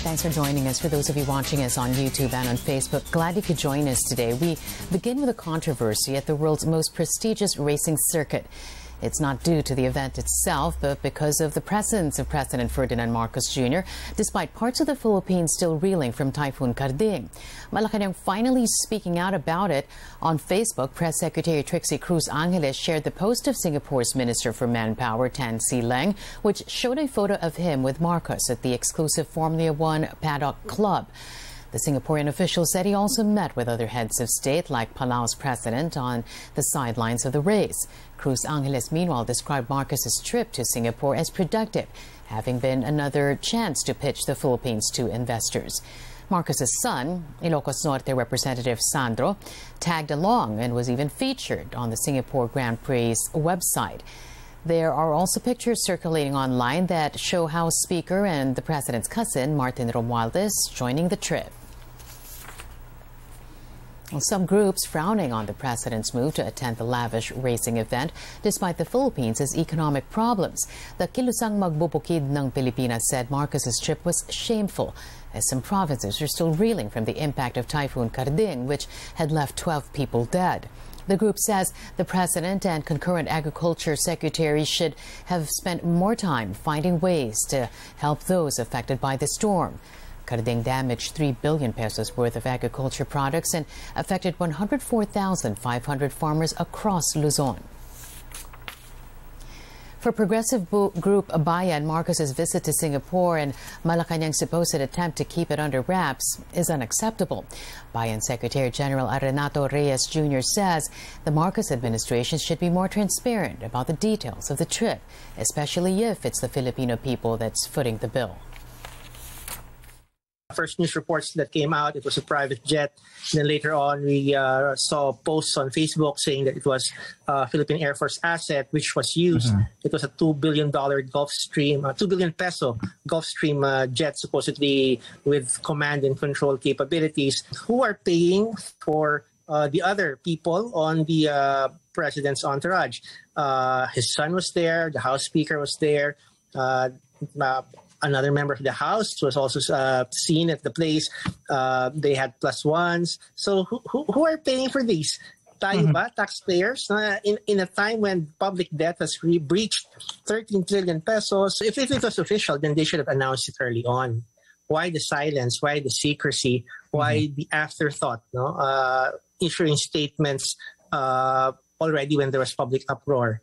Thanks for joining us. For those of you watching us on YouTube and on Facebook, glad you could join us today. We begin with a controversy at the world's most prestigious racing circuit. It's not due to the event itself, but because of the presence of President Ferdinand Marcos Jr., despite parts of the Philippines still reeling from Typhoon Karding. Malacanang finally speaking out about it. On Facebook, Press Secretary Trixie Cruz Angeles shared the post of Singapore's Minister for Manpower, Tan See Leng, which showed a photo of him with Marcos at the exclusive Formula One paddock club. The Singaporean official said he also met with other heads of state like Palau's president on the sidelines of the race. Cruz Angeles meanwhile described Marcos's trip to Singapore as productive, having been another chance to pitch the Philippines to investors. Marcos's son, Ilocos Norte Representative Sandro, tagged along and was even featured on the Singapore Grand Prix website. There are also pictures circulating online that show House Speaker and the president's cousin, Martin Romualdez, joining the trip. Well, some groups frowning on the president's move to attend the lavish racing event despite the Philippines' economic problems. The Kilusang Magbubukid ng Pilipinas said Marcos's trip was shameful, as some provinces are still reeling from the impact of Typhoon Karding, which had left 12 people dead. The group says the president and concurrent agriculture secretary should have spent more time finding ways to help those affected by the storm. Karding damaged 3 billion pesos worth of agriculture products and affected 104,500 farmers across Luzon. For progressive group Bayan, Marcos's visit to Singapore and Malacanang's supposed attempt to keep it under wraps is unacceptable. Bayan Secretary General Arenato Reyes Jr. says the Marcos administration should be more transparent about the details of the trip, especially if it's the Filipino people that's footing the bill. First news reports that came out, it was a private jet. Then later on, we saw posts on Facebook saying that it was a Philippine Air Force asset, which was used. It was a $2 billion Gulfstream, 2 billion peso Gulfstream jet, supposedly with command and control capabilities. Who are paying for the other people on the president's entourage? His son was there, the House Speaker was there. Another member of the House was also seen at the place. They had plus ones. So who are paying for these? Tayo ba, taxpayers? In a time when public debt has breached 13 trillion pesos. If it was official, then they should have announced it early on. Why the silence? Why the secrecy? Why the afterthought? No, issuing statements already when there was public uproar.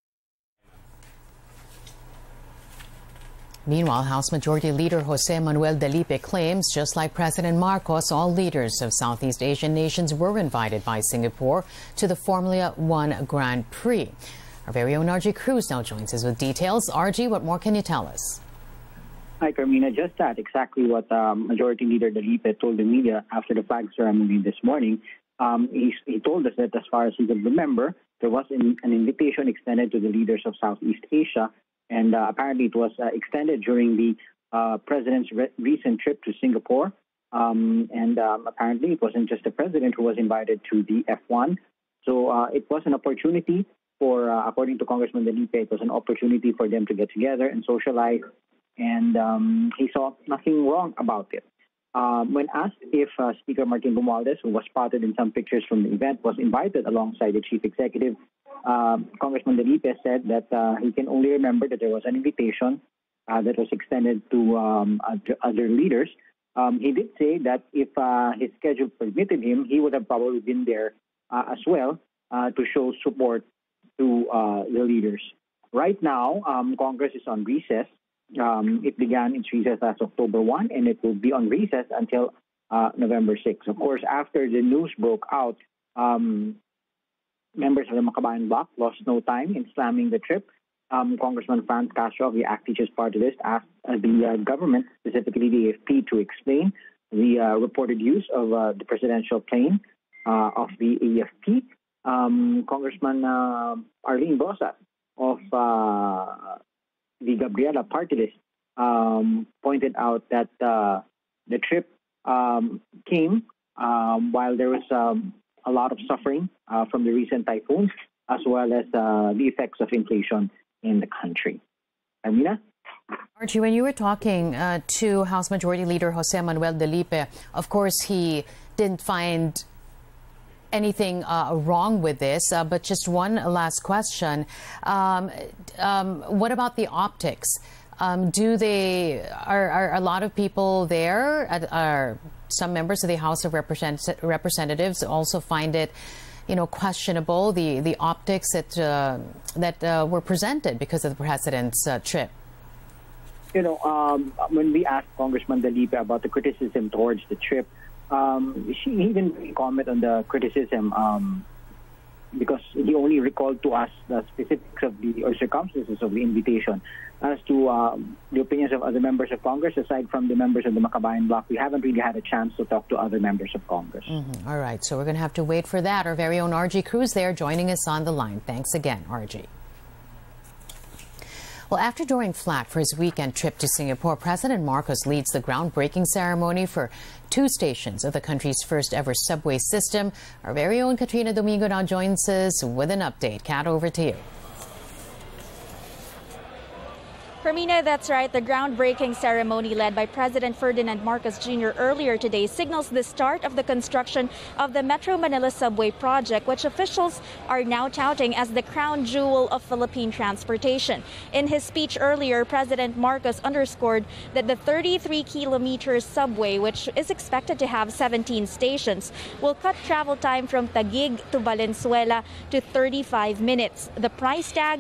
Meanwhile, House Majority Leader Jose Manuel Dalipe claims, just like President Marcos, all leaders of Southeast Asian nations were invited by Singapore to the Formula One Grand Prix. Our very own RG Cruz now joins us with details. RG, what more can you tell us? Hi, Carmina. Just that, exactly what Majority Leader Dalipe told the media after the flag ceremony this morning. He told us that as far as he could remember, there was an invitation extended to the leaders of Southeast Asia. And apparently it was extended during the president's recent trip to Singapore. Apparently it wasn't just the president who was invited to the F1. So it was an opportunity for, according to Congressman Dalipe, it was an opportunity for them to get together and socialize. And he saw nothing wrong about it. When asked if Speaker Martin Romualdez, who was spotted in some pictures from the event, was invited alongside the chief executive, Congressman Dalipe said that he can only remember that there was an invitation that was extended to other leaders. He did say that if his schedule permitted him, he would have probably been there as well to show support to the leaders. Right now, Congress is on recess. It began its recess last October 1, and it will be on recess until November 6. Of course, after the news broke out, members of the Makabayan Bloc lost no time in slamming the trip. Congressman Franz Castro of the ACT Teachers Party List asked the government, specifically the AFP, to explain the reported use of the presidential plane of the AFP. Congressman Arlene Rosas of the Gabriela Party List pointed out that the trip came while there was a lot of suffering from the recent typhoons, as well as the effects of inflation in the country. Amina? Archie, when you were talking to House Majority Leader Jose Manuel Delipe, of course he didn't find anything wrong with this, but just one last question. What about the optics? Are a lot of people there, are some members of the House of Representatives also find it, questionable, the optics that were presented because of the president's trip? When we asked Congressman Delipe about the criticism towards the trip, he didn't really comment on the criticism because he only recalled to us the specifics of or circumstances of the invitation. As to the opinions of other members of Congress, aside from the members of the Makabayan Bloc, we haven't really had a chance to talk to other members of Congress. All right, so we're going to have to wait for that. Our very own RG Cruz there joining us on the line. Thanks again, RG. Well, after drawing flack for his weekend trip to Singapore, President Marcos leads the groundbreaking ceremony for 2 stations of the country's first ever subway system. Our very own Katrina Domingo now joins us with an update. Kat, over to you. Carmina, that's right. The groundbreaking ceremony led by President Ferdinand Marcos Jr. earlier today signals the start of the construction of the Metro Manila Subway project, which officials are now touting as the crown jewel of Philippine transportation. In his speech earlier, President Marcos underscored that the 33-kilometer subway, which is expected to have 17 stations, will cut travel time from Taguig to Valenzuela to 35 minutes. The price tag,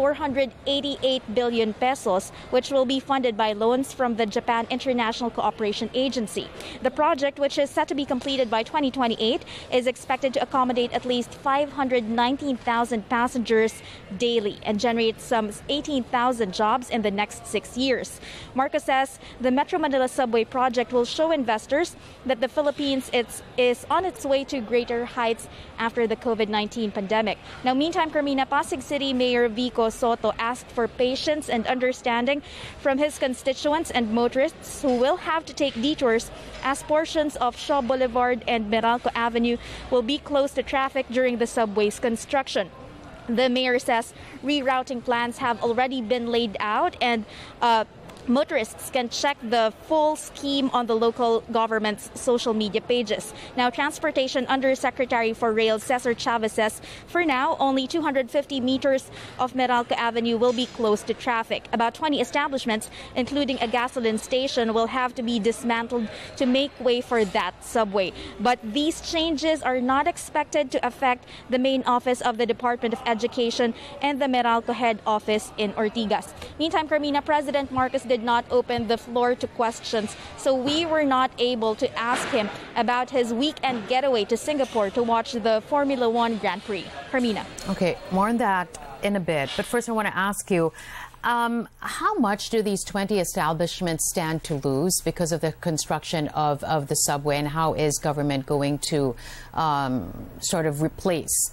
488 billion pesos, which will be funded by loans from the Japan International Cooperation Agency. The project, which is set to be completed by 2028, is expected to accommodate at least 519,000 passengers daily and generate some 18,000 jobs in the next 6 years. Marcos says the Metro Manila Subway project will show investors that the Philippines is on its way to greater heights after the COVID-19 pandemic. Now, meantime, Carmina, Pasig City Mayor Vico Soto asked for patience and understanding from his constituents and motorists who will have to take detours as portions of Shaw Boulevard and Meralco Avenue will be closed to traffic during the subway's construction. The mayor says rerouting plans have already been laid out and motorists can check the full scheme on the local government's social media pages. Now, Transportation Undersecretary for Rail Cesar Chavez says for now, only 250 meters of Meralco Avenue will be closed to traffic. About 20 establishments, including a gasoline station, will have to be dismantled to make way for that subway. But these changes are not expected to affect the main office of the Department of Education and the Meralco head office in Ortigas. Meantime, Carmina, President Marcos did not open the floor to questions, so we were not able to ask him about his weekend getaway to Singapore to watch the Formula One Grand Prix. Carmina. Okay, more on that in a bit, but first I want to ask you, how much do these 20 establishments stand to lose because of the construction of the subway, and how is government going to sort of replace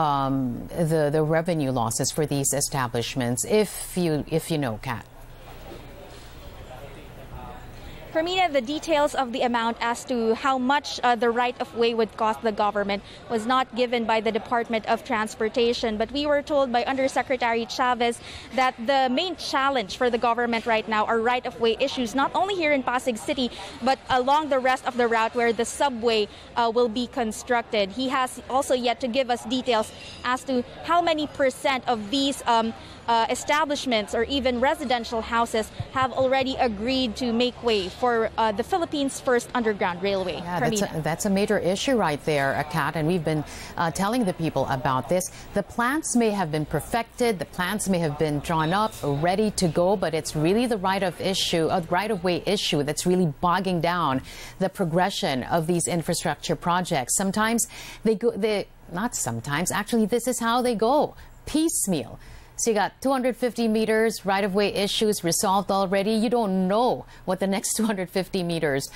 the revenue losses for these establishments, if you know, Kat? Carmina, the details of the amount as to how much the right-of-way would cost the government was not given by the Department of Transportation, but we were told by Undersecretary Chavez that the main challenge for the government right now are right-of-way issues, not only here in Pasig City, but along the rest of the route where the subway will be constructed. He has also yet to give us details as to how many % of these establishments or even residential houses have already agreed to make way for the Philippines' first underground railway. Yeah, that's a major issue right there, Kat, and we've been telling the people about this. The plans may have been perfected, the plans may have been drawn up, ready to go, but it's really the right-of-way issue that's really bogging down the progression of these infrastructure projects. Sometimes actually this is how they go, piecemeal. So you got 250 meters, right-of-way issues resolved already. You don't know what the next 250 meters,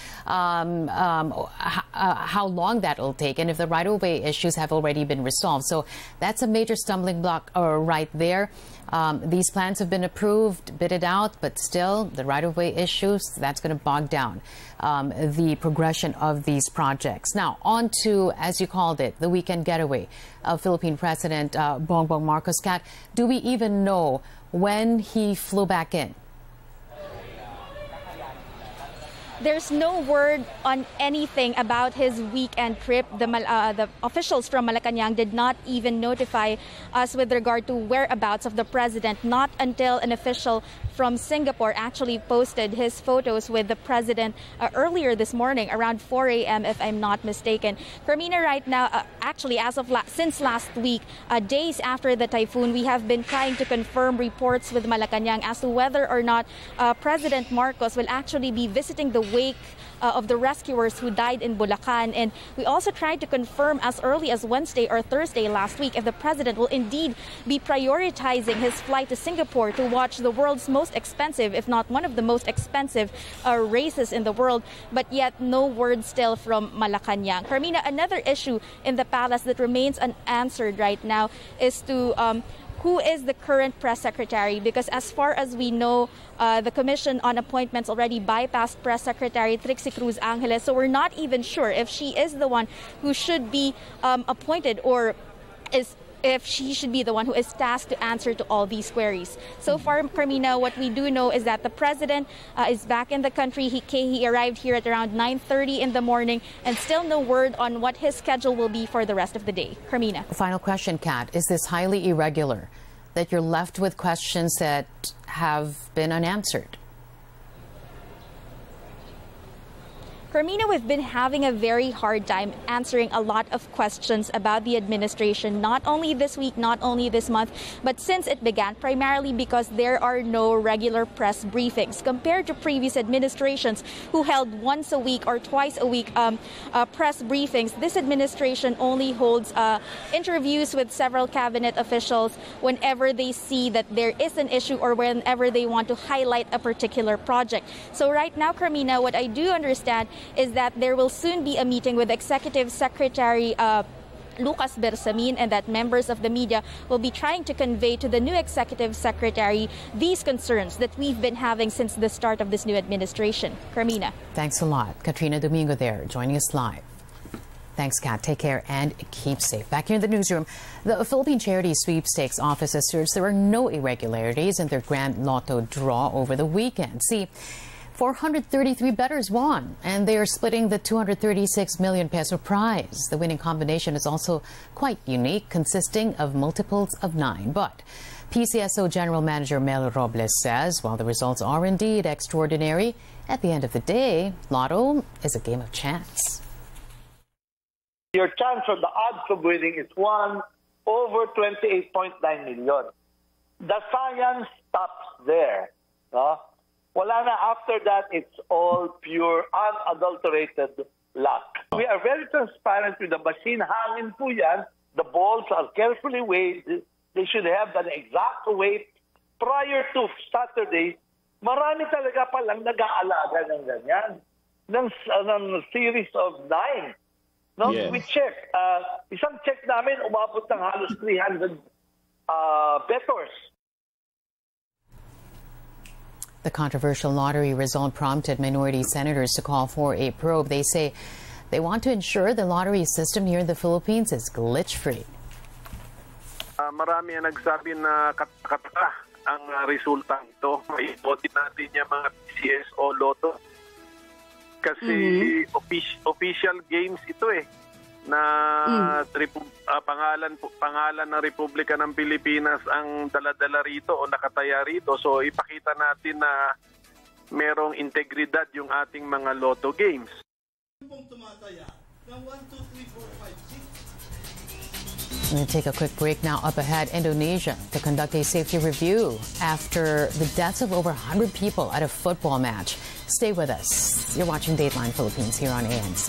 how long that will take, and if the right-of-way issues have already been resolved. So that's a major stumbling block right there. These plans have been approved, bidded out, but still the right-of-way issues, that's going to bog down the progression of these projects. Now, on to, as you called it, the weekend getaway of Philippine President Bongbong Marcos. Kat, do we even know when he flew back in? there's no word on anything about his weekend trip. The officials from Malacanang did not even notify us with regard to whereabouts of the president, not until an official from Singapore actually posted his photos with the president earlier this morning around 4 a.m. if I'm not mistaken. Carmina, right now, actually as of since last week, days after the typhoon, we have been trying to confirm reports with Malacanang as to whether or not President Marcos will actually be visiting the wake of the rescuers who died in Bulacan. And we also tried to confirm as early as Wednesday or Thursday last week if the president will indeed be prioritizing his flight to Singapore to watch the world's most expensive, if not one of the most expensive races in the world. But yet no word still from Malacanang. Carmina, another issue in the palace that remains unanswered right now is to who is the current press secretary, because as far as we know, the Commission on Appointments already bypassed Press Secretary Trixie Cruz Angeles, so we're not even sure if she is the one who should be appointed, or if she should be the one who is tasked to answer to all these queries. So far, Carmina, what we do know is that the president is back in the country. He arrived here at around 9:30 in the morning, and still no word on what his schedule will be for the rest of the day. Carmina. Final question, Kat. Is this highly irregular that you're left with questions that have been unanswered? Carmina, we've been having a very hard time answering a lot of questions about the administration, not only this week, not only this month, but since it began, primarily because there are no regular press briefings. Compared to previous administrations who held once a week or twice a week press briefings, this administration only holds interviews with several cabinet officials whenever they see that there is an issue or whenever they want to highlight a particular project. So right now, Carmina, what I do understand is that there will soon be a meeting with Executive Secretary Lucas Bersamin, and that members of the media will be trying to convey to the new Executive Secretary these concerns that we've been having since the start of this new administration. Carmina. Thanks a lot. Katrina Domingo there, joining us live. Thanks, Kat. Take care and keep safe. Back here in the newsroom, the Philippine Charity Sweepstakes Office asserts there are no irregularities in their Grand Lotto draw over the weekend. See, 433 bettors won, and they are splitting the 236 million peso prize. The winning combination is also quite unique, consisting of multiples of 9. But PCSO General Manager Mel Robles says while the results are indeed extraordinary, at the end of the day, Lotto is a game of chance. Your chance or the odds of winning is 1 over 28.9 million. The science stops there. No? Wala na, after that, it's all pure, unadulterated luck. We are very transparent with the machine. Hangin po yan. The balls are carefully weighed. They should have an exact weight. Prior to Saturday, marami talaga palang nag-aalaga ng ganyan. Ng series of 9. No? Yes. We check. Isang check namin, umabot ng halos 300 bettors. The controversial lottery result prompted minority senators to call for a probe. They say they want to ensure the lottery system here in the Philippines is glitch-free. Marami ang nagsabi na katakataka ang resulta ito. Maipotin natin yung mga PCSO Lotto. Kasi official games ito na pangalan ng Republika ng Pilipinas ang dala-dala rito o nakataya rito. So ipakita natin na merong integridad yung ating mga Lotto games. We're going to take a quick break now. Up ahead, Indonesia to conduct a safety review after the deaths of over 100 people at a football match. Stay with us. You're watching Dateline Philippines here on ANC.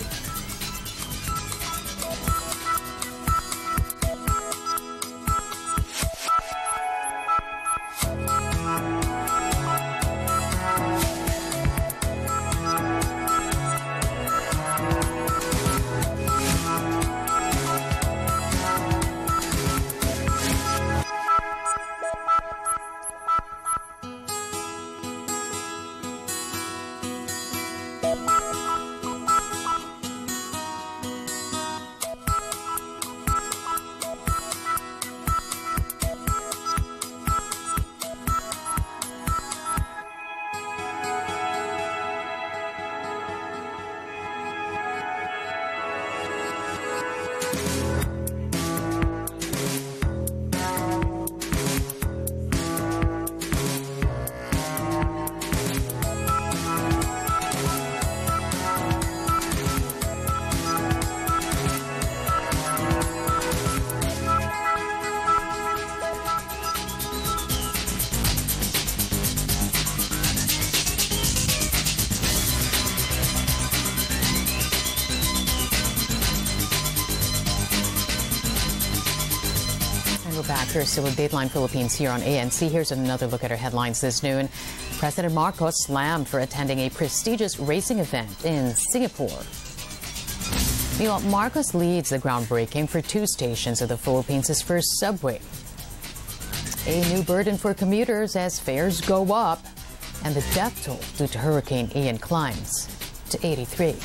We're back here still with Dateline Philippines here on ANC. Here's another look at our headlines this noon. President Marcos slammed for attending a prestigious racing event in Singapore. Meanwhile, Marcos leads the groundbreaking for 2 stations of the Philippines' first subway. A new burden for commuters as fares go up, and the death toll due to Hurricane Ian climbs to 83.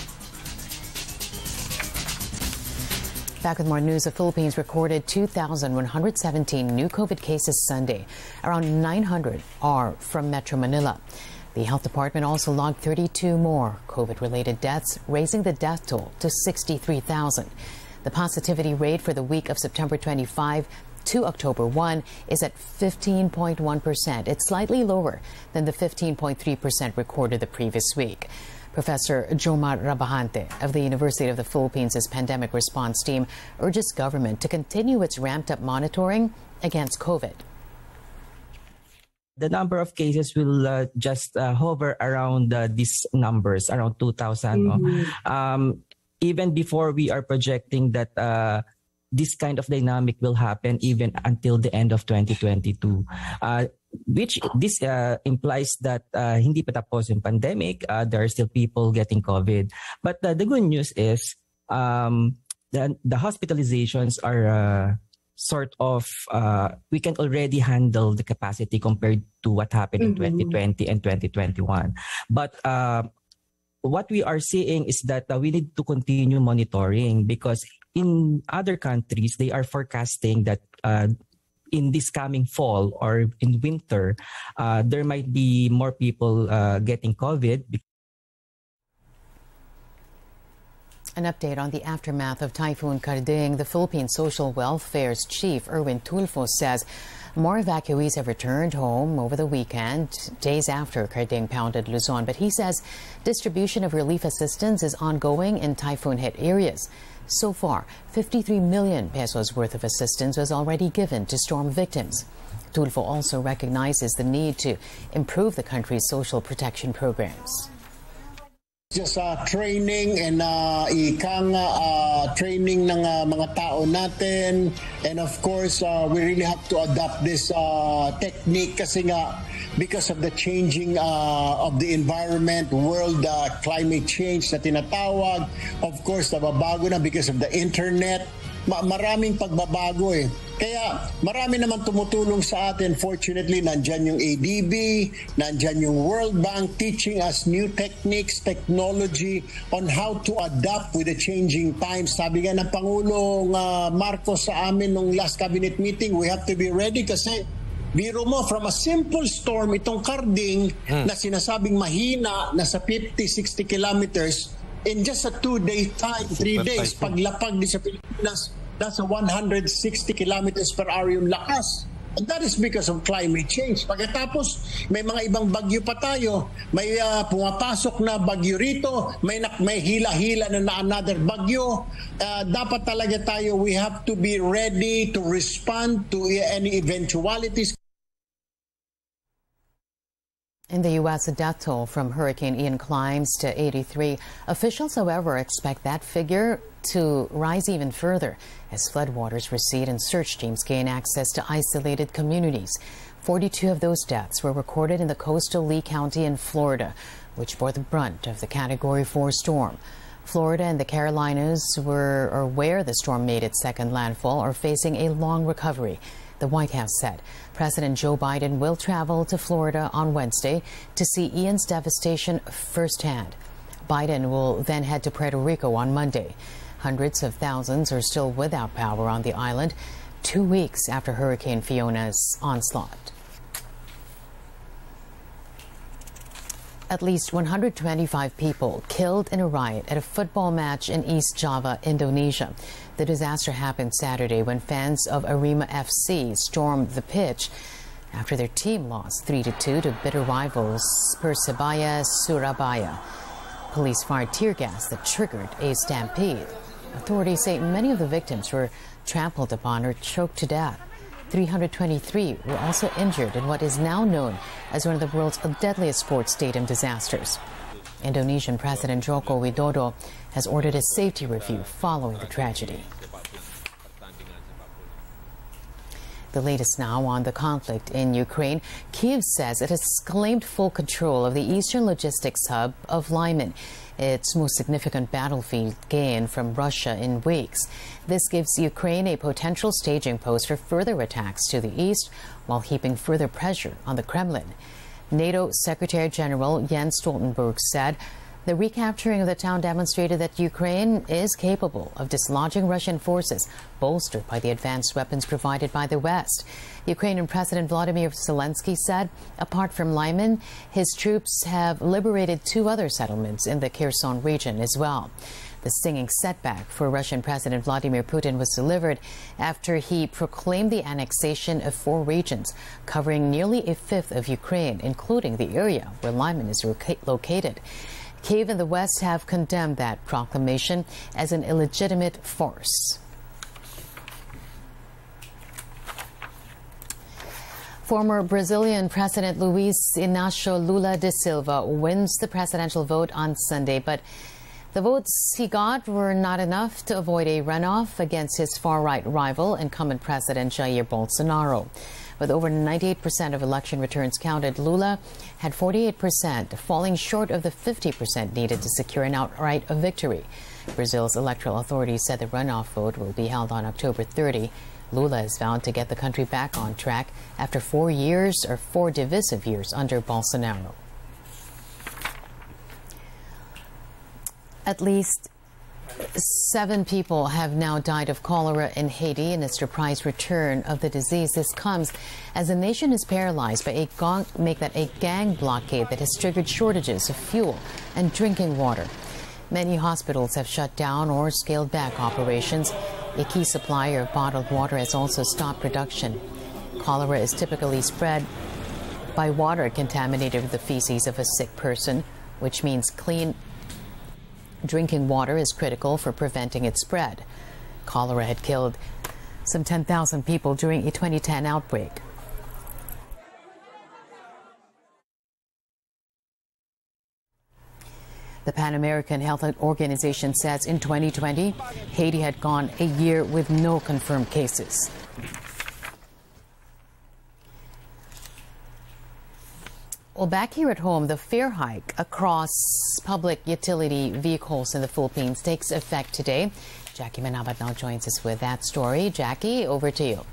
Back with more news, the Philippines recorded 2,117 new COVID cases Sunday. Around 900 are from Metro Manila. The health department also logged 32 more COVID-related deaths, raising the death toll to 63,000. The positivity rate for the week of September 25 to October 1 is at 15.1%. It's slightly lower than the 15.3% recorded the previous week. Professor Jomar Rabahante of the University of the Philippines' pandemic response team urges government to continue its ramped-up monitoring against COVID. The number of cases will just hover around these numbers, around 2,000. Even before we are projecting that this kind of dynamic will happen even until the end of 2022. Which this implies that hindi pa tapos yung pandemic, there are still people getting COVID. But the good news is the hospitalizations are sort of, we can already handle the capacity compared to what happened in 2020 and 2021. But what we are seeing is that we need to continue monitoring, because in other countries, they are forecasting that in this coming fall or in winter, there might be more people getting COVID. An update on the aftermath of Typhoon Karding. The Philippine Social Welfare's chief, Erwin Tulfo, says more evacuees have returned home over the weekend, days after Karding pounded Luzon. But he says distribution of relief assistance is ongoing in typhoon-hit areas. So far, 53 million pesos worth of assistance was already given to storm victims. Tulfo also recognizes the need to improve the country's social protection programs. Just training and training ng mga tao natin, and of course we really have to adopt this technique kasi nga because of the changing of the environment, world climate change na tinatawag. Of course nababago na because of the internet. Maraming pagbabago eh. Kaya marami naman tumutulong sa atin. Fortunately, nandyan yung ADB, nandyan yung World Bank teaching us new techniques, technology on how to adapt with the changing times. Sabi nga ng Pangulong Marcos sa amin nung last cabinet meeting, we have to be ready kasi biro mo, from a simple storm, itong Karding na sinasabing mahina, nasa 50-60 kilometers, in just a 2-day time, 3 days, paglapag din sa Pilipinas, nasa 160 kilometers per hour yung lakas. And that is because of climate change. Pagkatapos, may mga ibang bagyo pa tayo. May pumapasok na bagyo rito. May hila-hila na another bagyo. Dapat talaga tayo, we have to be ready to respond to any eventualities. In the U.S., the death toll from Hurricane Ian climbs to 83. Officials, however, expect that figure to rise even further as floodwaters recede and search teams gain access to isolated communities. 42 of those deaths were recorded in the coastal Lee County in Florida, which bore the brunt of the Category 4 storm. Florida and the Carolinas where the storm made its second landfall are facing a long recovery. The White House said President Joe Biden will travel to Florida on Wednesday to see Ian's devastation firsthand. Biden will then head to Puerto Rico on Monday. Hundreds of thousands are still without power on the island 2 weeks after Hurricane Fiona's onslaught. At least 125 people killed in a riot at a football match in East Java, Indonesia. The disaster happened Saturday when fans of Arema FC stormed the pitch after their team lost 3-2 to bitter rivals Persebaya Surabaya. Police fired tear gas that triggered a stampede. Authorities say many of the victims were trampled upon or choked to death. 323 were also injured in what is now known as one of the world's deadliest sports stadium disasters. Indonesian President Joko Widodo has ordered a safety review following the tragedy. The latest now on the conflict in Ukraine. Kyiv says it has claimed full control of the eastern logistics hub of Lyman, its most significant battlefield gain from Russia in weeks. This gives Ukraine a potential staging post for further attacks to the east, while heaping further pressure on the Kremlin. NATO Secretary General Jens Stoltenberg said the recapturing of the town demonstrated that Ukraine is capable of dislodging Russian forces, bolstered by the advanced weapons provided by the West. Ukrainian President Volodymyr Zelensky said, apart from Lyman, his troops have liberated 2 other settlements in the Kherson region as well. The stinging setback for Russian President Vladimir Putin was delivered after he proclaimed the annexation of 4 regions, covering nearly a fifth of Ukraine, including the area where Lyman is located. Kyiv and the West have condemned that proclamation as an illegitimate farce. Former Brazilian President Luiz Inácio Lula da Silva wins the presidential vote on Sunday, but the votes he got were not enough to avoid a runoff against his far-right rival, incumbent President Jair Bolsonaro. With over 98% of election returns counted, Lula had 48%, falling short of the 50% needed to secure an outright victory. Brazil's electoral authorities said the runoff vote will be held on October 30. Lula has vowed to get the country back on track after 4 divisive years under Bolsonaro. At least 7 people have now died of cholera in Haiti in a surprise return of the disease. This comes as the nation is paralyzed by a gang blockade that has triggered shortages of fuel and drinking water. Many hospitals have shut down or scaled back operations. A key supplier of bottled water has also stopped production. Cholera is typically spread by water contaminated with the feces of a sick person, which means clean drinking water is critical for preventing its spread. Cholera had killed some 10,000 people during a 2010 outbreak. The Pan American Health Organization says in 2020, Haiti had gone a year with no confirmed cases. Well, back here at home, the fare hike across public utility vehicles in the Philippines takes effect today. Jackie Manabat now joins us with that story. Jackie, over to you.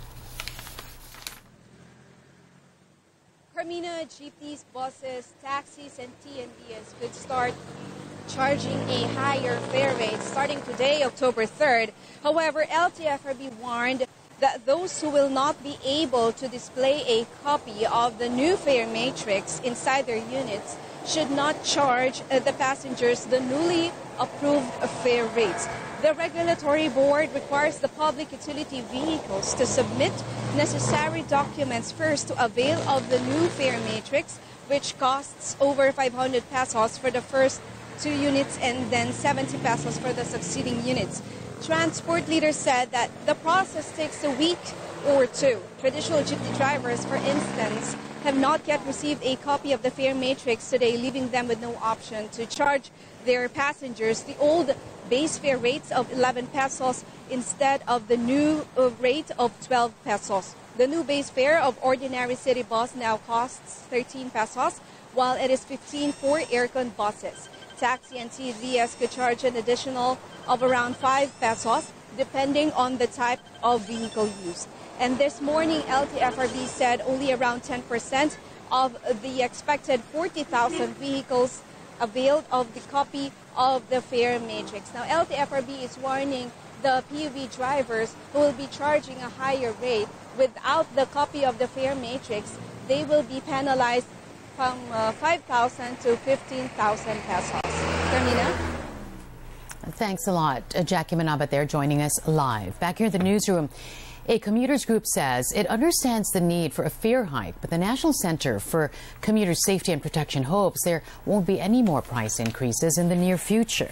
Carmina, jeepneys, buses, taxis, and TNVs could start charging a higher fare rate starting today, October 3rd. However, LTFRB warned that those who will not be able to display a copy of the new fare matrix inside their units should not charge the passengers the newly approved fare rates. The regulatory board requires the public utility vehicles to submit necessary documents first to avail of the new fare matrix, which costs over 500 pesos for the first 2 units and then 70 pesos for the succeeding units. Transport leaders said that the process takes a week or 2. Traditional jeepney drivers, for instance, have not yet received a copy of the fare matrix today, leaving them with no option to charge their passengers the old base fare rates of 11 pesos instead of the new rate of 12 pesos. The new base fare of ordinary city bus now costs 13 pesos, while it is 15 for aircon buses. Taxi and TVS could charge an additional of around 5 pesos, depending on the type of vehicle used. And this morning, LTFRB said only around 10% of the expected 40,000 vehicles availed of the copy of the fare matrix. Now, LTFRB is warning the PUV drivers who will be charging a higher rate without the copy of the fare matrix. They will be penalized from 5,000 to 15,000 pesos. Carmina? Thanks a lot. Jackie Manabat there joining us live. Back here in the newsroom, a commuters group says it understands the need for a fare hike, but the National Center for Commuter Safety and Protection hopes there won't be any more price increases in the near future.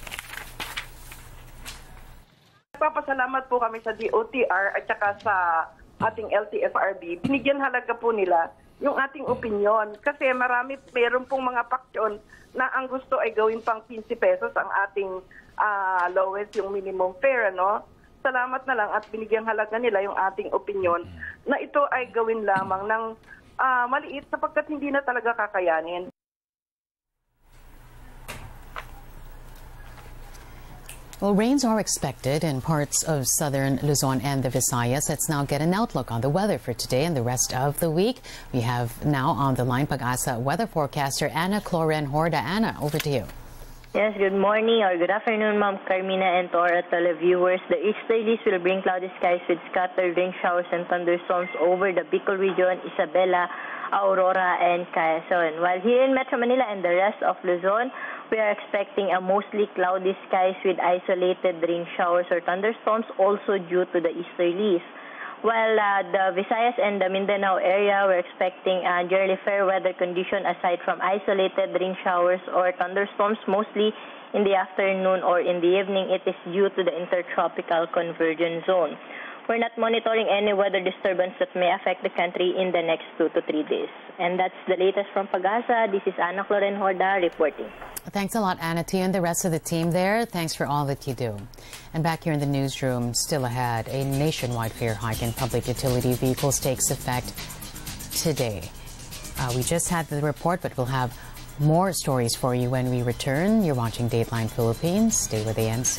Nagpapasalamat po kami sa DOTR at saka sa ating LTFRB. Binigyan halaga po nila yung ating opinyon kasi mayroon pong mga paksyon na ang gusto ay gawin pang 15 pesos ang ating lowest, yung minimum fare, ano? salamat na lang at binigyang halaga nila yung ating opinyon na ito ay gawin lamang ng maliit sapagkat hindi na talaga kakayanin. Well, rains are expected in parts of southern Luzon and the Visayas. Let's now get an outlook on the weather for today and the rest of the week. We have now on the line Pag-asa weather forecaster Ana Cloren Horda. Ana, over to you. Yes, good morning or good afternoon, Ma'am Carmina and to our televiewers. The easterlies will bring cloudy skies with scattered rain showers and thunderstorms over the Bicol region, Isabela, Aurora, and Quezon. While here in Metro Manila and the rest of Luzon, we are expecting a mostly cloudy skies with isolated rain showers or thunderstorms also due to the easterlies. While the Visayas and the Mindanao area, we're expecting generally fair weather condition aside from isolated rain showers or thunderstorms, mostly in the afternoon or in the evening. It is due to the intertropical convergence zone. We're not monitoring any weather disturbance that may affect the country in the next 2 to 3 days. And that's the latest from Pag-asa. This is Ana Cloren Horda reporting. Thanks a lot, Ana, to you and the rest of the team there. Thanks for all that you do. And back here in the newsroom, still ahead, a nationwide fare hike in public utility vehicles takes effect today. We just had the report, but we'll have more stories for you when we return. You're watching Dateline Philippines. Stay with ANC.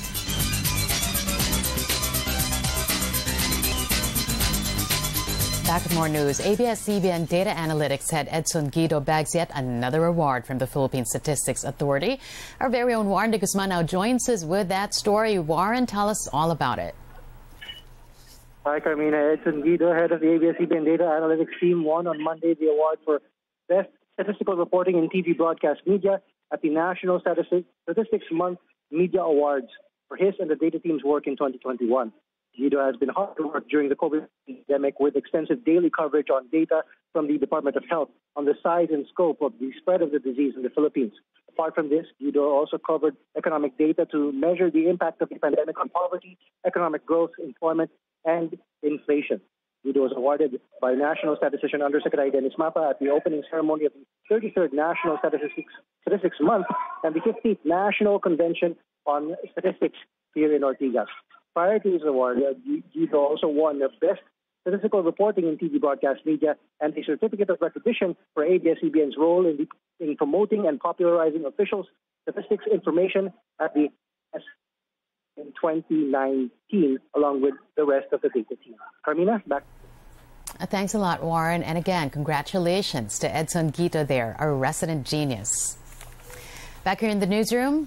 Back with more news. ABS-CBN Data Analytics head Edson Guido bags yet another award from the Philippine Statistics Authority. Our very own Warren de Guzman now joins us with that story. Warren, tell us all about it. Hi, Carmina. Edson Guido, head of the ABS-CBN Data Analytics team, won on Monday the award for Best Statistical Reporting in TV Broadcast Media at the National Statistics Month Media Awards for his and the data team's work in 2021. Guido has been hard at work during the COVID pandemic with extensive daily coverage on data from the Department of Health on the size and scope of the spread of the disease in the Philippines. Apart from this, Guido also covered economic data to measure the impact of the pandemic on poverty, economic growth, employment, and inflation. Guido was awarded by National Statistician Undersecretary Dennis Mapa at the opening ceremony of the 33rd National Statistics Month and the 15th National Convention on Statistics here in Ortigas. Prior to his award, Guido also won the Best Statistical Reporting in TV Broadcast Media and a Certificate of Recognition for ABS-CBN's role in promoting and popularizing official statistics information at the in 2019, along with the rest of the data team. Carmina, back. Thanks a lot, Warren. And again, congratulations to Edson Guido there, our resident genius. Back here in the newsroom,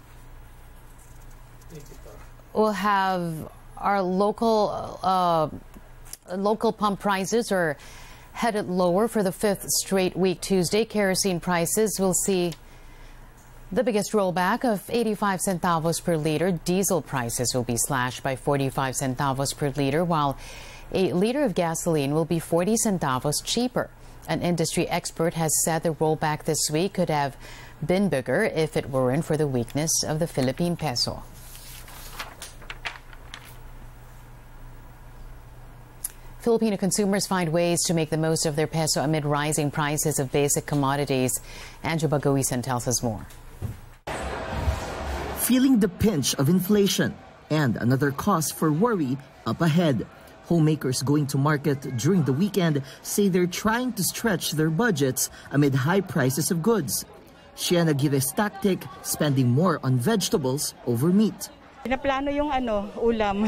we'll have our local pump prices are headed lower for the 5th straight week. Tuesday, kerosene prices will see the biggest rollback of 85 centavos per liter. Diesel prices will be slashed by 45 centavos per liter, while a liter of gasoline will be 40 centavos cheaper. An industry expert has said the rollback this week could have been bigger if it weren't for the weakness of the Philippine peso. Filipino consumers find ways to make the most of their peso amid rising prices of basic commodities. Andrew Baguisan tells us more. Feeling the pinch of inflation and another cause for worry up ahead. Homemakers going to market during the weekend say they're trying to stretch their budgets amid high prices of goods. Shiana Gires tactic, spending more on vegetables over meat. Pinaplano yung ulam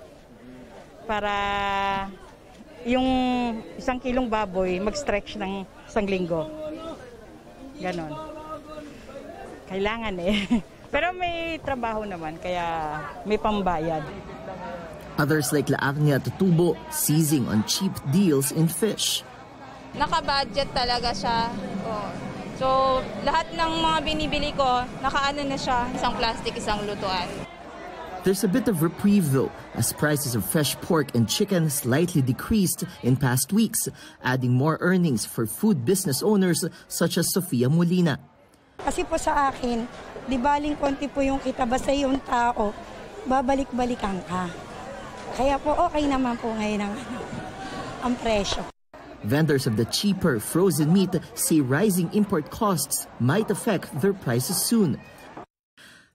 para yung 1 kilong baboy mag-stretch ng 1 linggo. Ganon. Kailangan Pero may trabaho naman, kaya may pambayad. Others like Laagnia Tutubo seizing on cheap deals in fish. Naka-budget talaga siya. So, lahat ng mga binibili ko, nakaano na siya. Isang plastic, isang lutuan. There's a bit of reprieve though, as prices of fresh pork and chicken slightly decreased in past weeks, adding more earnings for food business owners such as Sofia Molina. Kasi po sa akin, di baling konti po yung kita, basta yung tao, babalik-balikan ka. Kaya po okay naman po ngayon ang presyo. Vendors of the cheaper frozen meat say rising import costs might affect their prices soon.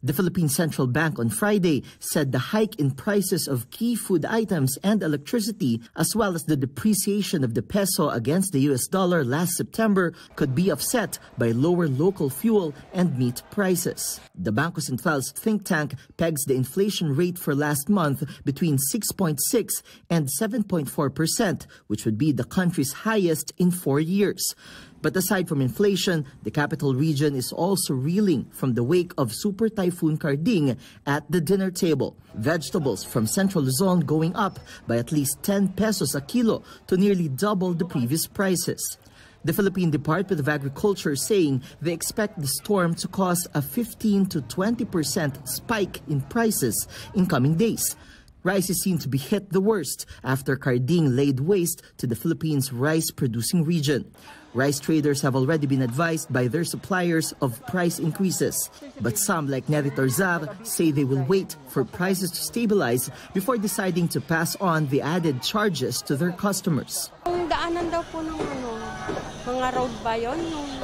The Philippine Central Bank on Friday said the hike in prices of key food items and electricity, as well as the depreciation of the peso against the US dollar last September, could be offset by lower local fuel and meat prices. The Bangko Central's think tank pegs the inflation rate for last month between 6.6 and 7.4%, which would be the country's highest in 4 years. But aside from inflation, the capital region is also reeling from the wake of Super Typhoon Karding at the dinner table. Vegetables from Central Luzon going up by at least 10 pesos a kilo to nearly double the previous prices. The Philippine Department of Agriculture saying they expect the storm to cause a 15 to 20% spike in prices in coming days. Rice is seen to be hit the worst after Karding laid waste to the Philippines' rice-producing region. Rice traders have already been advised by their suppliers of price increases. But some, like Neri Torzar, say they will wait for prices to stabilize before deciding to pass on the added charges to their customers. Yung daanan daw po ng mga road ba yun?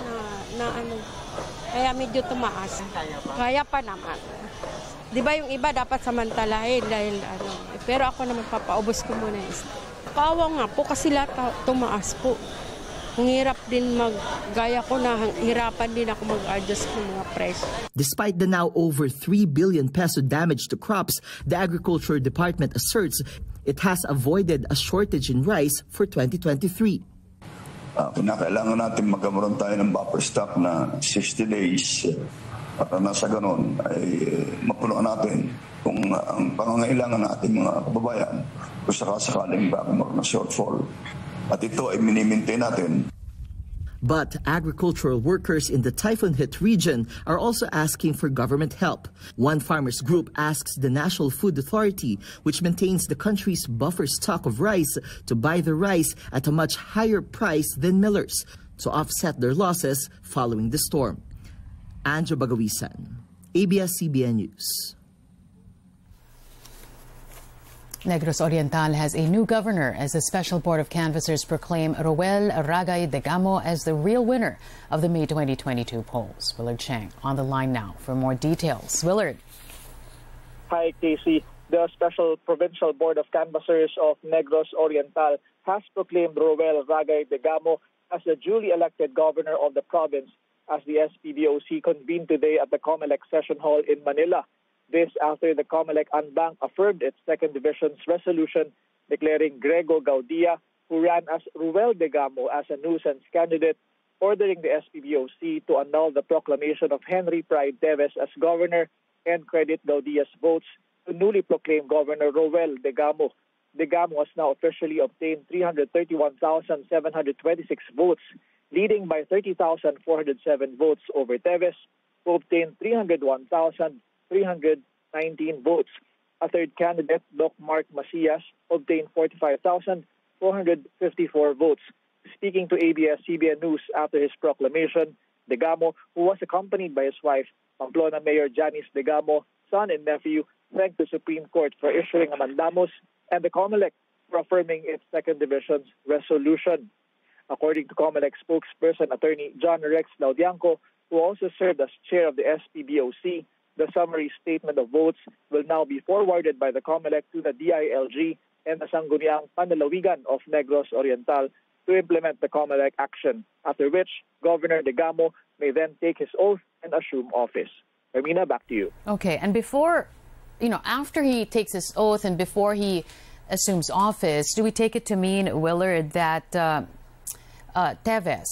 Kaya medyo tumaas. Kaya pa naman. Di ba yung iba dapat samantalahin dahil pero ako naman papaubos ko muna yung kawawa nga po kasi lahat tumaas po. Ang hirap din gaya ko na hirapan din ako mag-adjust ng mga presyo. Despite the now over 3 billion peso damage to crops, the Agriculture Department asserts it has avoided a shortage in rice for 2023. Kinakailangan natin magkaroon tayo ng buffer stock na 60 days. At nasa ganon ay mapunuan natin kung ang pangangailangan natin mga kababayan kung sakasakaling magkaroon na shortfall. At ito ay minimaintain natin. But agricultural workers in the typhoon-hit region are also asking for government help. One farmers group asks the National Food Authority, which maintains the country's buffer stock of rice, to buy the rice at a much higher price than millers to offset their losses following the storm. Anjo Bagawisan, ABS-CBN News. Negros Oriental has a new governor as the Special Board of Canvassers proclaim Roel Ragay Degamo as the real winner of the May 2022 polls. Willard Chang on the line now for more details. Willard. Hi, Casey. The Special Provincial Board of Canvassers of Negros Oriental has proclaimed Roel Ragay Degamo as the duly elected governor of the province as the SPBOC convened today at the COMELEC Session Hall in Manila. This after the COMELEC Anbang affirmed its second division's resolution declaring Grego Gaudia, who ran as Roel Degamo, as a nuisance candidate, ordering the SPBOC to annul the proclamation of Henry Pride Teves as governor and credit Gaudia's votes to newly proclaim Governor Roel Degamo. Degamo has now officially obtained 331,726 votes, leading by 30,407 votes over Teves, who obtained 301,319 votes. A third candidate, Doc Mark Macias, obtained 45,454 votes. Speaking to ABS-CBN News after his proclamation, Degamo, who was accompanied by his wife, Pamplona Mayor Janice Degamo, son and nephew, thanked the Supreme Court for issuing a mandamus and the COMELEC for affirming its second division's resolution. According to COMELEC spokesperson attorney John Rex Laudianco, who also served as chair of the SPBOC, the summary statement of votes will now be forwarded by the COMELEC to the DILG and the Sangguniang Panlalawigan of Negros Oriental to implement the COMELEC action, after which Governor Degamo may then take his oath and assume office. Ermina, back to you. Okay, and before, after he takes his oath and before he assumes office, do we take it to mean, Willard, that Teves,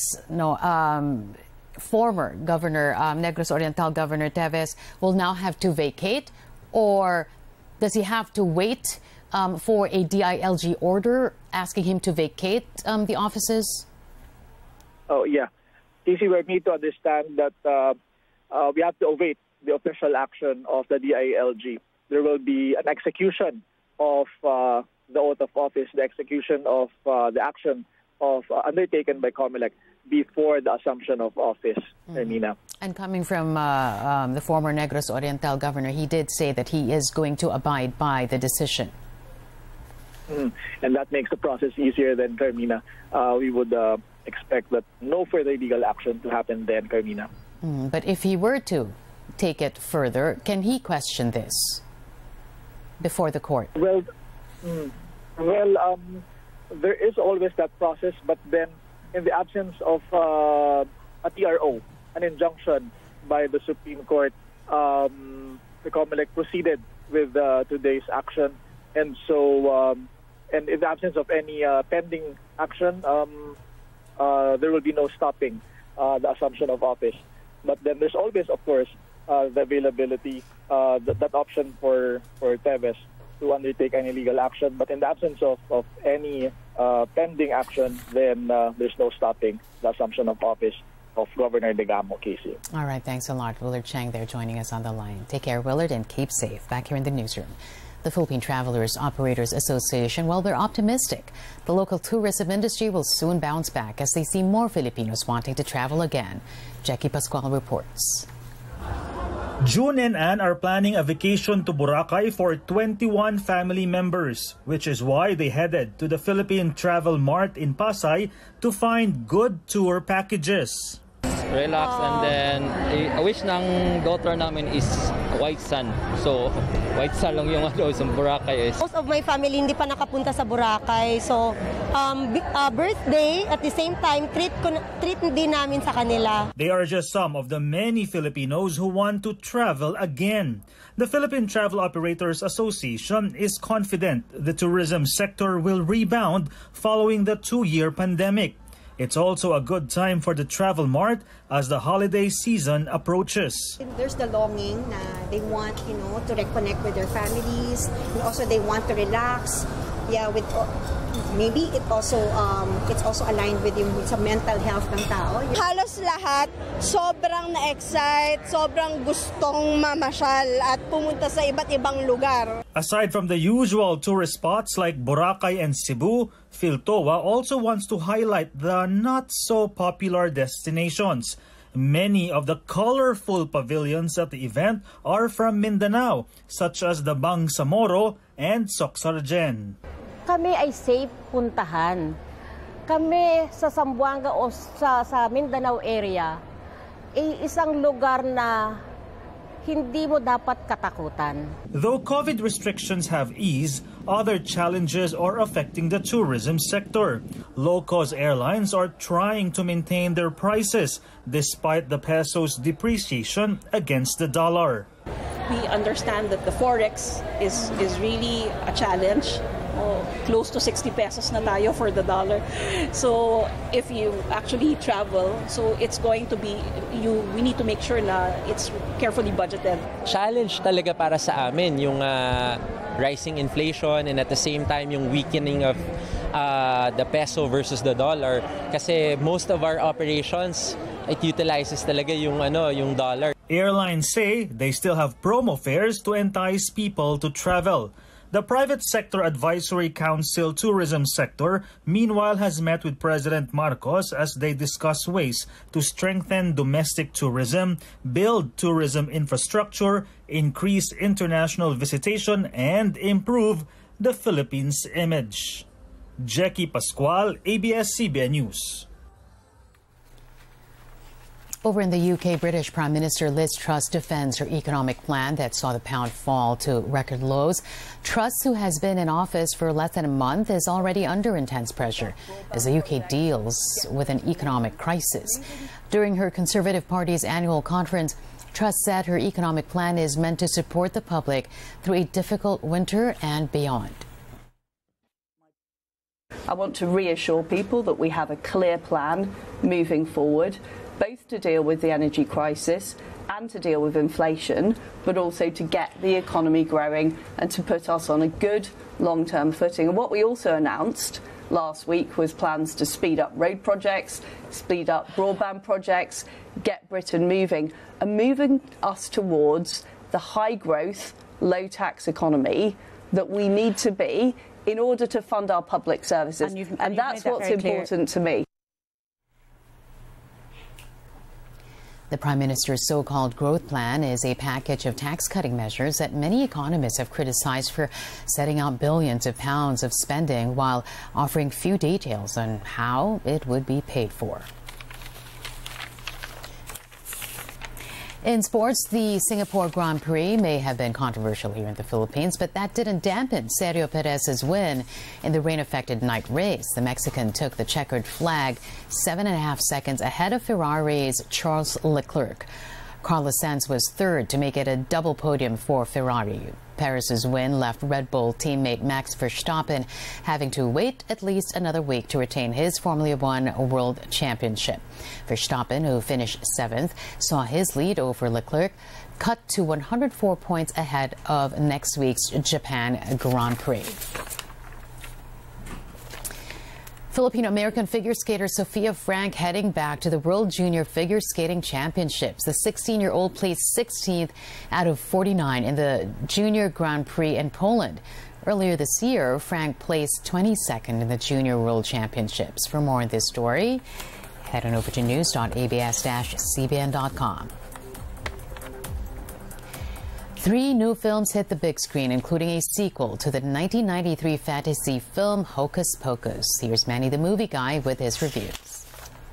former governor, Negros Oriental Governor Teves, will now have to vacate? Or does he have to wait for a DILG order asking him to vacate the offices? Oh, yeah. Casey, we need to understand that we have to await the official action of the DILG. There will be an execution of the oath of office, the execution of the action of undertaken by COMELEC before the assumption of office, Ermina. And coming from the former Negros Oriental governor, he did say that he is going to abide by the decision. And that makes the process easier than Carmina. We would expect that no further legal action to happen then, Carmina. But if he were to take it further. Can he question this before the court? Well, there is always that process, but then in the absence of a TRO, an injunction by the Supreme Court, the COMELEC proceeded with today's action. And so, and in the absence of any pending action, there will be no stopping the assumption of office. But then there's always, of course, the availability, that option for Teves to undertake any legal action. But in the absence of any pending action, then there's no stopping the assumption of office of Governor Digamo, Casey. All right, thanks a lot. Willard Chang there joining us on the line. Take care, Willard, and keep safe. Back here in the newsroom. The Philippine Travelers Operators Association, well, they're optimistic. The local tourism industry will soon bounce back as they see more Filipinos wanting to travel again. Jackie Pascual reports. June and Ann are planning a vacation to Boracay for 21 family members, which is why they headed to the Philippine Travel Mart in Pasay to find good tour packages. Relax, and then a wish ng daughter namin is white sand. So white sand lang yung sa Boracay is. Most of my family hindi pa nakapunta sa Boracay. So birthday at the same time treat din namin sa kanila. They are just some of the many Filipinos who want to travel again. The Philippine Travel Operators Association is confident the tourism sector will rebound following the 2-year pandemic. It's also a good time for the Travel Mart as the holiday season approaches. There's the longing na they want, to reconnect with their families, and also they want to relax. Yeah, with maybe it's also aligned with yung sa mental health ng tao. Halos lahat sobrang na-excite, sobrang gustong mamasyal at pumunta sa iba't ibang lugar. Aside from the usual tourist spots like Boracay and Cebu, PhilToa also wants to highlight the not-so-popular destinations. Many of the colorful pavilions at the event are from Mindanao, such as the Bangsamoro and Socsargen. Kami ay safe puntahan. Kami sa Zamboanga o sa Mindanao area ay isang lugar na hindi mo dapat katakutan. Though COVID restrictions have eased, other challenges are affecting the tourism sector. Low-cost airlines are trying to maintain their prices despite the peso's depreciation against the dollar. We understand that the forex is really a challenge. Close to 60 pesos na tayo for the dollar. So if you actually travel, so it's going to be, we need to make sure na it's carefully budgeted. Challenge talaga para sa amin yung rising inflation and at the same time yung weakening of the peso versus the dollar. Kasi most of our operations, it utilizes talaga yung dollar. Airlines say they still have promo fares to entice people to travel. The Private Sector Advisory Council Tourism Sector, meanwhile, has met with President Marcos as they discuss ways to strengthen domestic tourism, build tourism infrastructure, increase international visitation, and improve the Philippines' image. Jackie Pascual, ABS-CBN News. Over in the UK, British Prime Minister Liz Truss defends her economic plan that saw the pound fall to record lows. Truss, who has been in office for less than a month, is already under intense pressure as the UK deals with an economic crisis. During her Conservative Party's annual conference, Truss said her economic plan is meant to support the public through a difficult winter and beyond. I want to reassure people that we have a clear plan moving forward, both to deal with the energy crisis and to deal with inflation, but also to get the economy growing and to put us on a good long-term footing. And what we also announced last week was plans to speed up road projects, speed up broadband projects, get Britain moving, and moving us towards the high-growth, low-tax economy that we need to be in order to fund our public services. And that's what's important to me. The Prime Minister's so-called growth plan is a package of tax-cutting measures that many economists have criticized for setting out billions of pounds of spending while offering few details on how it would be paid for. In sports, the Singapore Grand Prix may have been controversial here in the Philippines, but that didn't dampen Sergio Perez's win in the rain-affected night race. The Mexican took the checkered flag 7.5 seconds ahead of Ferrari's Charles Leclerc. Carlos Sainz was third to make it a double podium for Ferrari. Perez's win left Red Bull teammate Max Verstappen having to wait at least another week to retain his Formula One World Championship. Verstappen, who finished 7th, saw his lead over Leclerc cut to 104 points ahead of next week's Japan Grand Prix. Filipino-American figure skater Sofia Frank heading back to the World Junior Figure Skating Championships. The 16-year-old placed 16th out of 49 in the Junior Grand Prix in Poland. Earlier this year, Frank placed 22nd in the Junior World Championships. For more on this story, head on over to news.abs-cbn.com. 3 new films hit the big screen, including a sequel to the 1993 fantasy film Hocus Pocus. Here's Manny the Movie Guy with his reviews.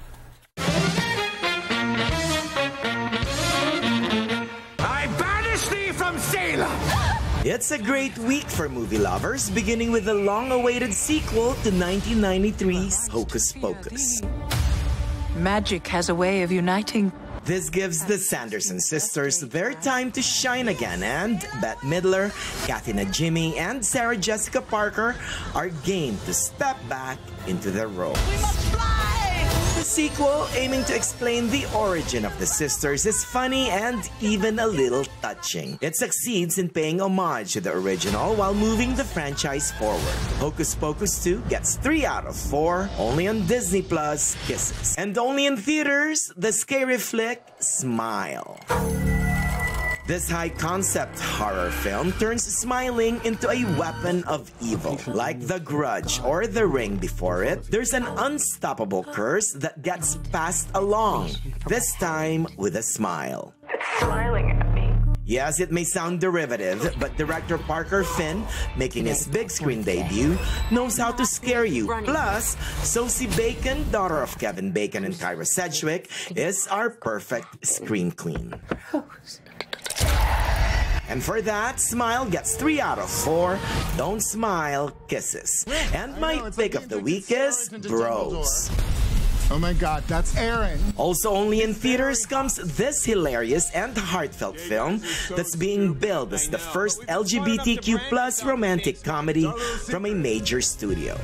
I banish thee from Salem! It's a great week for movie lovers, beginning with the long-awaited sequel to 1993's Hocus Pocus. Magic has a way of uniting. This gives the Sanderson sisters their time to shine again, and Bette Midler, Kathy Najimy, and Sarah Jessica Parker are game to step back into their roles. We must fly! The sequel, aiming to explain the origin of the sisters, is funny and even a little touching. It succeeds in paying homage to the original while moving the franchise forward. Hocus Pocus 2 gets 3 out of 4, only on Disney Plus Kisses. And only in theaters, the scary flick Smile. This high-concept horror film turns smiling into a weapon of evil. Like The Grudge or The Ring before it, there's an unstoppable curse that gets passed along, this time with a smile. It's smiling at me. Yes, it may sound derivative, but director Parker Finn, making his big screen debut, knows how to scare you. Plus, Sosie Bacon, daughter of Kevin Bacon and Kyra Sedgwick, is our perfect screen queen. And for that, Smile gets 3 out of 4. Don't Smile, Kisses. And my pick of the week is Bros. Oh my God, that's Aaron. Also only in theaters comes this hilarious and heartfelt film that's being billed as the first LGBTQ+ romantic comedy from a major studio.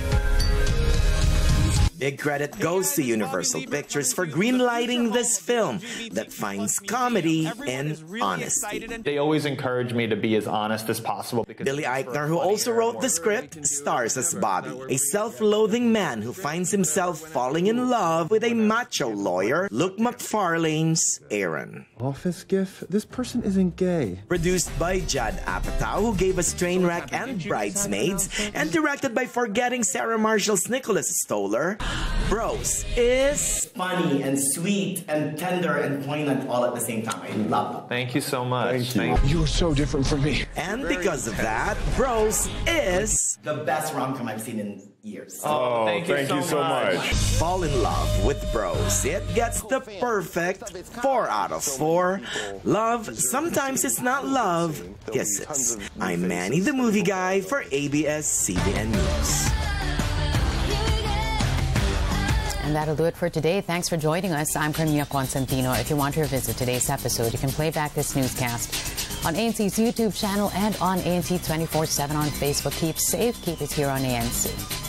Big credit goes to Universal Pictures for greenlighting this film that finds comedy in honesty. They always encourage me to be as honest as possible. Billy Eichner, who also wrote the script, stars as Bobby, a self-loathing man who finds himself falling in love with a macho lawyer, Luke McFarlane's Aaron. Office gif? This person isn't gay. Produced by Judd Apatow, who gave us Trainwreck and Bridesmaids, and directed by forgetting Sarah Marshall's Nicholas Stoller, Bros is funny and sweet and tender and poignant all at the same time. I love it. Thank you so much. Thank you. You're so different from me. And because of that, Bros is the best rom-com I've seen in years. Oh, thank you so much. Fall in love with Bros. It gets the perfect 4 out of 4. Love, sometimes it's not love, kisses. I'm Manny the Movie Guy for ABS-CBN News. And that'll do it for today. Thanks for joining us. I'm Carmina Constantino. If you want to revisit today's episode, you can play back this newscast on ANC's YouTube channel and on ANC 24/7 on Facebook. Keep safe. Keep it here on ANC.